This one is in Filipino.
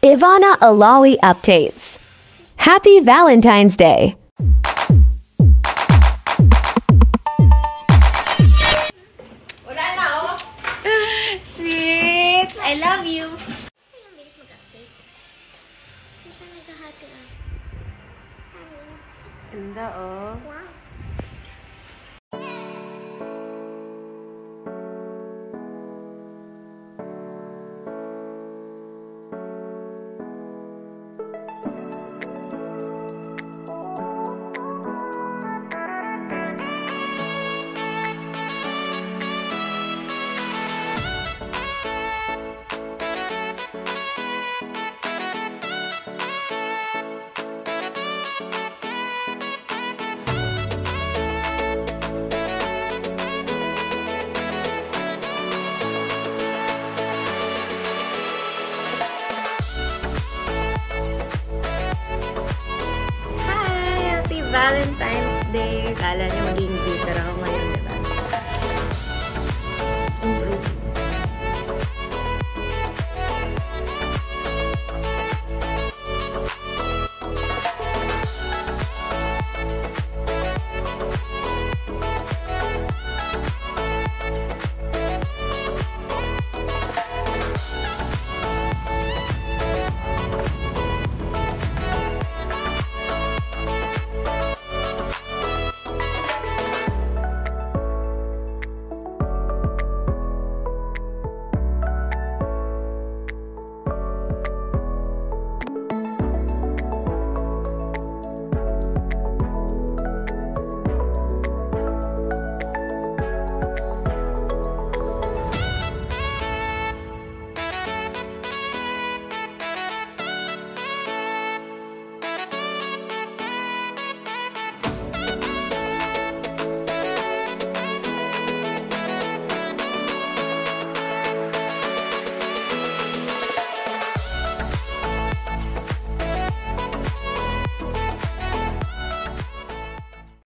IVANA ALAWI updates. Happy Valentine's Day! Wala na, oh. Sweet! I love you! Ay, ang bilis mag-update. Ito naghahati ah. Ganda, oh. Wow. Valentine's Day. Kala niyo maging bitter ako ngayon.